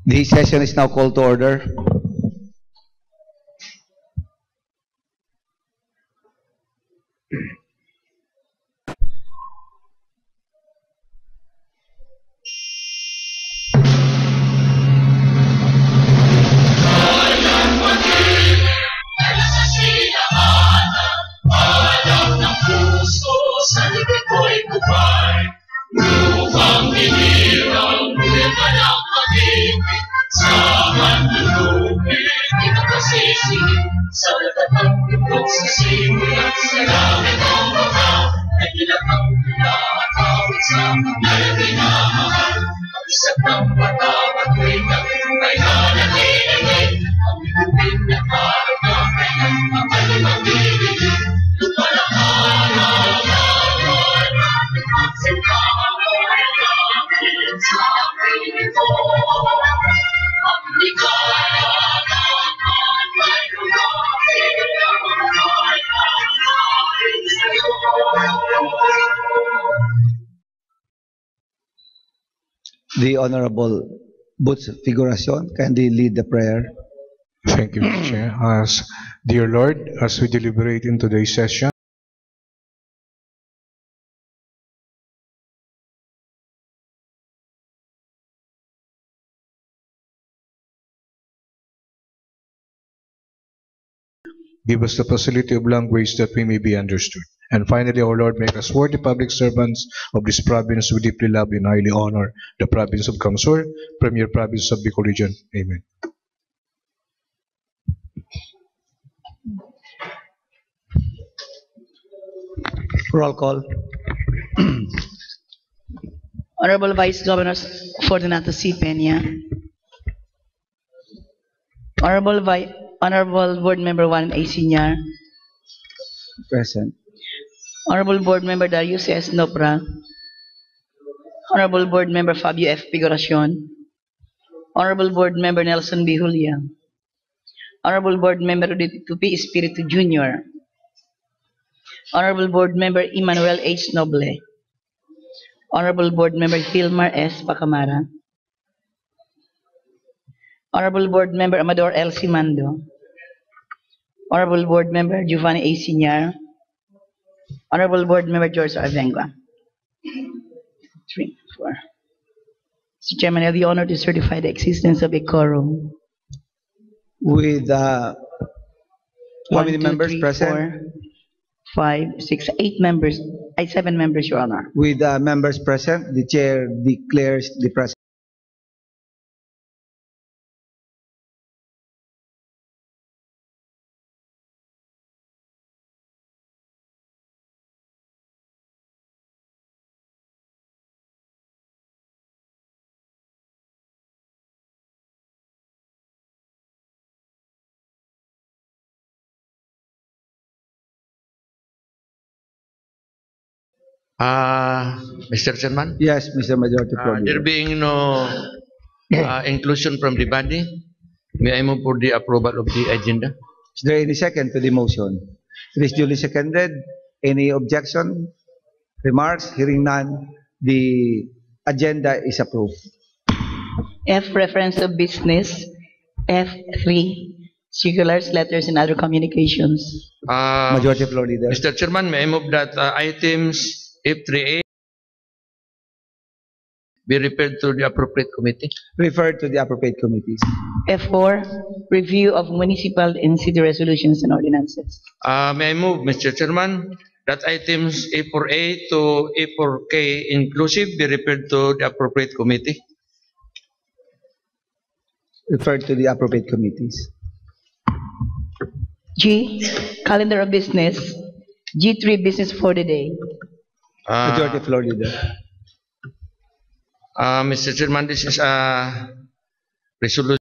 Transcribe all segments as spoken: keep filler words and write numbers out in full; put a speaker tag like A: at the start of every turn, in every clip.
A: The session is now called to order. The Honorable Butch Figuracion, kindly lead the prayer.
B: Thank you, Chair. As, dear Lord, as we deliberate in today's session, give us the facility of language that we may be understood. And finally, O Lord, make us worthy public servants of this province we deeply love and highly honor, the province of Kamsur, premier province of Bicol region. Amen.
A: Roll call.
C: Honorable Vice Governor Fortunato C. Peña. Honorable Vi Honorable Board Member Juan A. Senior.
A: Present.
C: Honorable Board Member Darius S. Nopra. Honorable Board Member Fabio F. Figuracion. Honorable Board Member Nelson B. Julia. Honorable Board Member Rodito P. Espiritu Junior Honorable Board Member Emmanuel H. Noble. Honorable Board Member Hilmar S. Pacamara. Honorable Board Member Amador L. Simando. Honorable Board Member Giovanni A. Senior. Honorable Board Member George Arvengua. Three, four. Mister Chairman, I have the honor to certify the existence of a quorum.
A: With uh, how
C: One,
A: many
C: two,
A: members
C: three,
A: present?
C: four, five, six, eight members. I seven members, Your Honor.
A: With uh, members present, the chair declares the present.
D: Uh, Mister Chairman,
A: Yes, Mister Majority
D: uh,
A: Floor
D: there
A: Leader.
D: being no uh, inclusion from the body, may I move for the approval of the agenda?
A: Is there any second to the motion? It is duly seconded. Any objection? Remarks? Hearing none, the agenda is approved.
C: F, reference of business. F three, circulars, letters, and other communications.
D: Uh,
A: Majority Floor Leader.
D: Mister Chairman, may I move that uh, items F three A be referred to the appropriate committee?
A: Referred to the appropriate committees.
C: F four, review of municipal and city resolutions and ordinances.
D: Uh, may I move, Mister Chairman, that items A four A to A four K inclusive be referred to the appropriate committee?
A: Referred to the appropriate committees.
C: G, calendar of business. G three, business for the day.
D: Uh,
A: Majority Floor Leader.
D: uh, Mister Chairman, this is a resolution.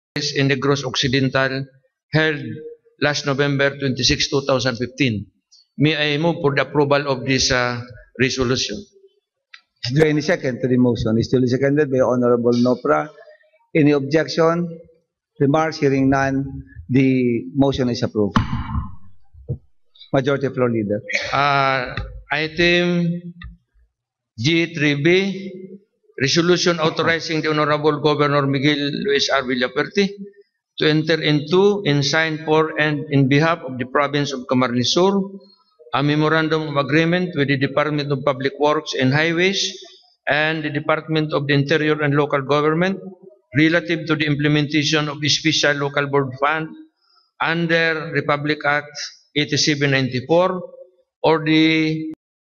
D: in Negros Occidental held last November twenty-sixth, two thousand fifteen. May I move for the approval of this uh, resolution?
A: Is there any second to the motion? Is duly seconded by Honorable Nopra. Any objection? Remarks? Hearing none, the motion is approved. Majority Floor Leader.
D: Uh, item G three B, resolution authorizing the Honorable Governor Miguel Luis R. Villaperti to enter into, and sign for, and in behalf of the province of Camarines Sur, a memorandum of agreement with the Department of Public Works and Highways and the Department of the Interior and Local Government relative to the implementation of the Special Local Board Fund under Republic Act eighty-seven ninety-four, or the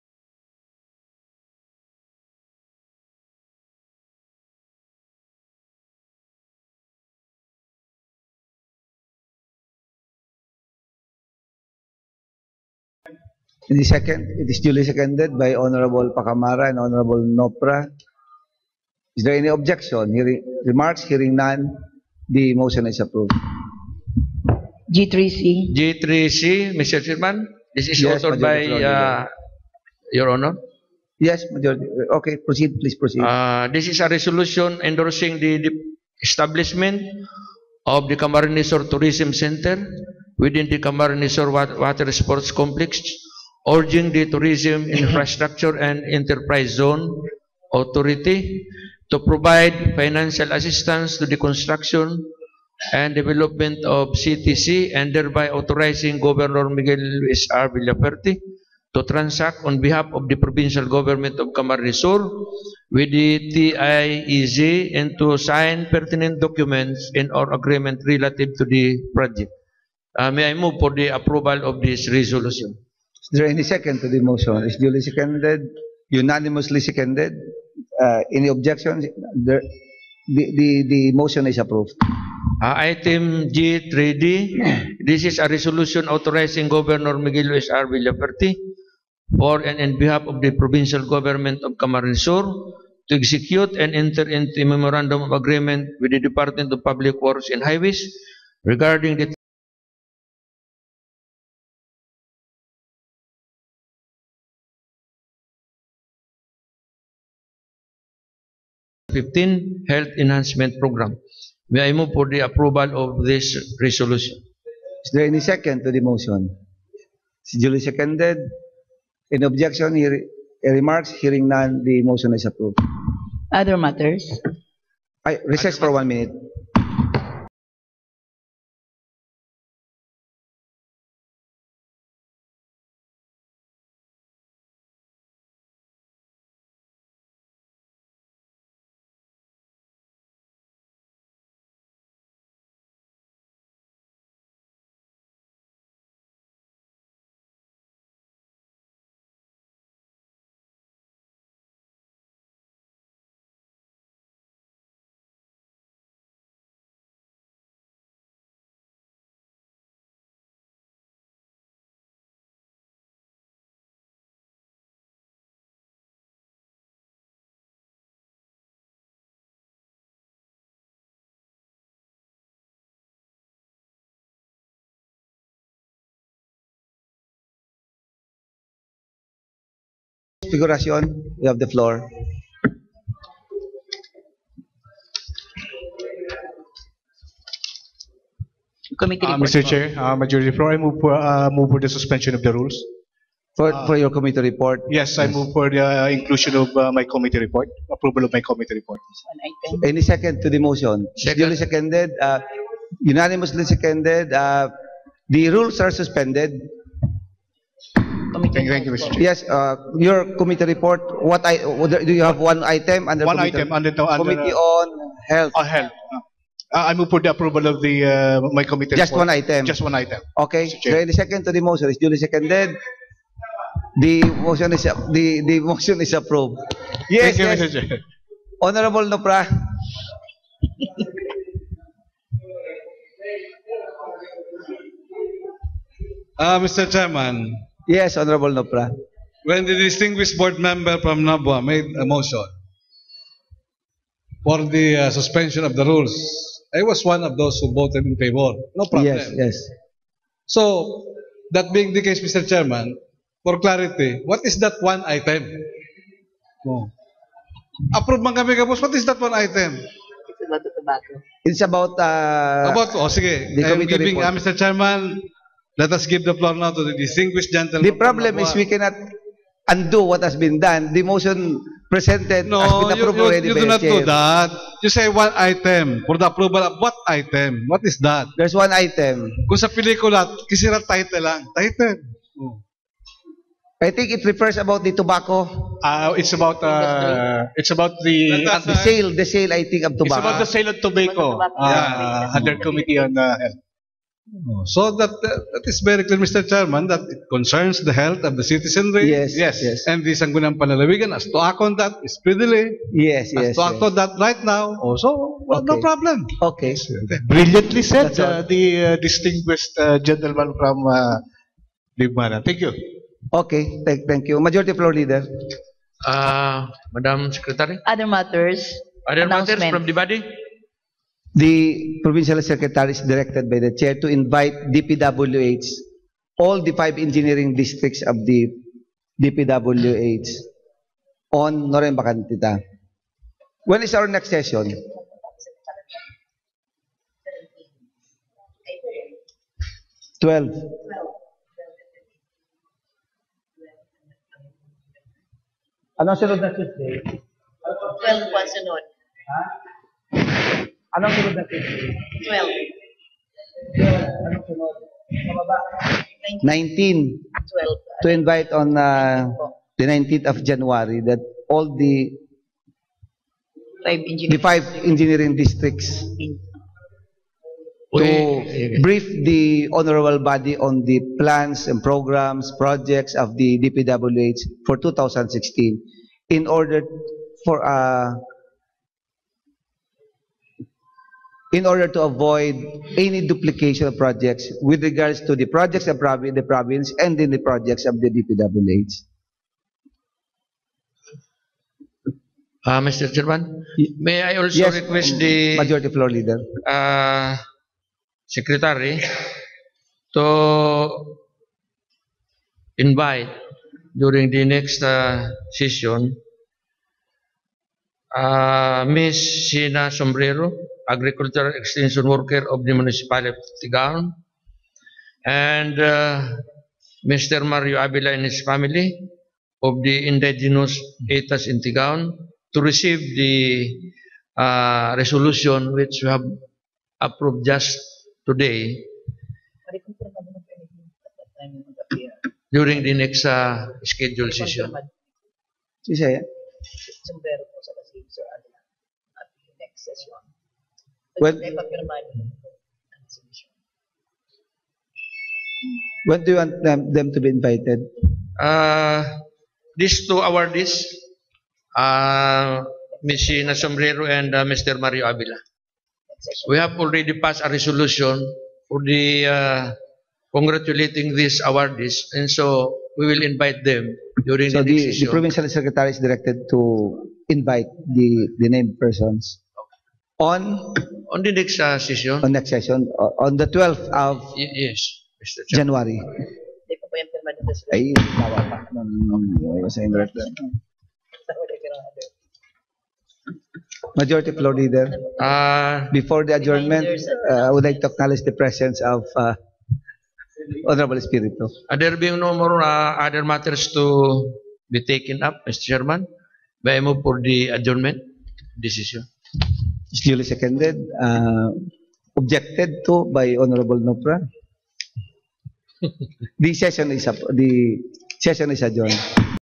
A: In the second, it is duly seconded by Honorable Pacamara and Honorable Nopra. Is there any objection? Hearing remarks? Hearing none, the motion is approved.
C: G three C.
D: G three C, Mister Chairman. This is
A: Yes,
D: authored by
A: Majority Floor
D: uh, Your Honor.
A: Yes, majority. Okay, proceed. Please proceed.
D: Uh, this is a resolution endorsing the, the establishment of the Camarines Sur Tourism Center within the Camarines Sur Wat- Water Sports Complex, urging the Tourism Infrastructure and Enterprise Zone Authority to provide financial assistance to the construction and development of C T C, and thereby authorizing Governor Miguel Luis R. Villaperti to transact on behalf of the provincial government of Camarines Sur with the T I E Z and to sign pertinent documents in or agreement relative to the project. Uh, may I move for the approval of this resolution?
A: Is there any second to the motion? Is duly seconded, unanimously seconded. Uh, any objections? There, the, the, the motion is approved.
D: Uh, item G three D, this is a resolution authorizing Governor Miguel Luis R. Villaperti for and in behalf of the provincial government of Camarines Sur to execute and enter into a memorandum of agreement with the Department of Public Works and Highways regarding the fifteen Health Enhancement Program. May I move for the approval of this resolution?
A: Is there any second to the motion? Is duly seconded. Any objection? Hear, remarks? Hearing none, the motion is approved.
C: Other matters.
A: I recess for one minute. Figuration, you have the floor.
C: Committee
B: Uh,
C: report.
B: Mister Chair, uh, Majority Floor, I move for, uh, move for the suspension of the rules.
A: For, for your committee report.
B: Yes, I move for the uh, inclusion of uh, my committee report, approval of my committee report.
C: One item.
A: Any second to the motion?
D: Second.
A: Duly seconded, uh, unanimously seconded. Uh, the rules are suspended.
C: Committee
B: Thank you, thank you,
C: report.
B: Mister Chair.
A: Yes, uh, your committee report. What I do you have one item under
B: One
A: committee,
B: item under the, under,
A: committee
B: uh,
A: on health?
B: on health. Uh, I move for the approval of the, uh, my committee
A: Just
B: report.
A: one item.
B: Just one item.
A: Okay.
B: Mister
A: Is
B: Chair.
A: there any second to the motion? Is duly seconded. The motion is the the motion is approved. Yes,
B: Thank you,
A: yes.
B: Mister Chair.
A: Honorable Nopra.
E: Uh, Mister Chairman,
A: Yes, Honorable Nopra.
E: when the distinguished board member from Nabua made a motion for the uh, suspension of the rules, I was one of those who voted in favor. No problem.
A: Yes, yes.
E: So, that being the case, Mister Chairman, for clarity, what is that one item? Oh. Approve man kami kapos, what is that one item?
C: It's about the tobacco.
A: It's about, uh,
E: About, oh sige,
A: the
E: I am
A: committee
E: giving,
A: report.
E: uh, Mister Chairman, let us give the floor now to the distinguished gentleman.
A: the problem
E: from
A: is
E: Labuan.
A: we cannot undo what has been done. The motion presented has
E: No,
A: been
E: you,
A: approved
E: you,
A: already
E: you
A: by
E: do
A: the
E: not do
A: chair.
E: that. You say one item for the approval of what item? What is that?
A: There's one item.
E: Kung sa pelikula, kisira title lang. Title. Oh.
A: I think it refers about the tobacco,
F: Uh, it's about uh, it's about the
E: That-
A: the sale, the sale, I think, of
F: it's about
A: tobacco.
F: the sale of tobacco uh, under committee on uh, health.
E: Oh, So that, uh, that is very clear, Mister Chairman, that it concerns the health of the citizenry.
A: Yes, yes, yes,
E: And the Sangguniang Panlalawigan as to act on that speedily,
A: yes,
E: as
A: yes.
E: to act on that right now. Also, well, no
A: Okay.
E: problem.
A: Okay.
F: Brilliantly said,
A: That's all.
F: uh, the uh, distinguished uh, gentleman from uh, Libmana. Thank you.
A: Okay, thank, thank you. Majority Floor Leader.
D: Uh, Madam Secretary,
C: Other matters.
D: other matters
C: Announcement.
D: from the body?
A: The Provincial Secretary is directed by the Chair to invite D P W H, all the five engineering districts of the D P W H on Norem Bacantita. When is our next session? Twelve. Anong sunod na Tuesday?
C: twelve po sunod.
A: Anong sunod na Tuesday?
C: twelve.
A: Anong sunod? Nineteen.
C: twelve.
A: To invite on uh, the nineteenth of January that all the
C: Five
A: the
C: engineers.
A: five engineering districts to
D: We-
A: brief the honorable body on the plans and programs, projects of the D P W H for two thousand sixteen in order for uh, in order to avoid any duplication of projects with regards to the projects of provi- the province and in the projects of the D P W H.
D: Uh, Mister Chairman, may I also
A: Yes,
D: request the
A: Majority Floor Leader.
D: uh, Secretary to invite during the next uh, session uh, Miz Sina Sombrero, Agricultural Extension Worker of the Municipality of Tigaon, and uh, Mister Mario Abila and his family of the indigenous Etas in Tigaon to receive the uh, resolution which we have approved just today during the next uh, scheduled session.
A: Si Saya.
C: Sombrero po sa kasi Sir Adela at the next session.
A: When,
C: May papirma niyo ang resolution.
A: when do you want them, them to be invited?
D: Uh, these two awardees, uh, Miz Sina Sombrero and uh, Mister Mario Abila. We have already passed a resolution for the uh, congratulating these awardees, and so we will invite them during
A: So
D: the next
A: the, the
D: session.
A: provincial secretary is directed to invite the, the named persons on,
D: On the next uh, session,
A: on next session, o- on the twelfth of
D: y- yes, Mister Chairman.
A: January.
C: Hindi po po yung pirma ng resolution.
A: Ay, tawa pa. Nung, nung, nung, sa director. Majority Floor Leader.
D: Uh,
A: Before the adjournment, uh, I would like to acknowledge the presence of uh, Honorable Espiritu.
D: Uh, there being no more uh, other matters to be taken up, Mister Chairman, may I move for the adjournment decision?
A: Is duly seconded, uh, objected to by Honorable Nopra. The session is up, the session is adjourned.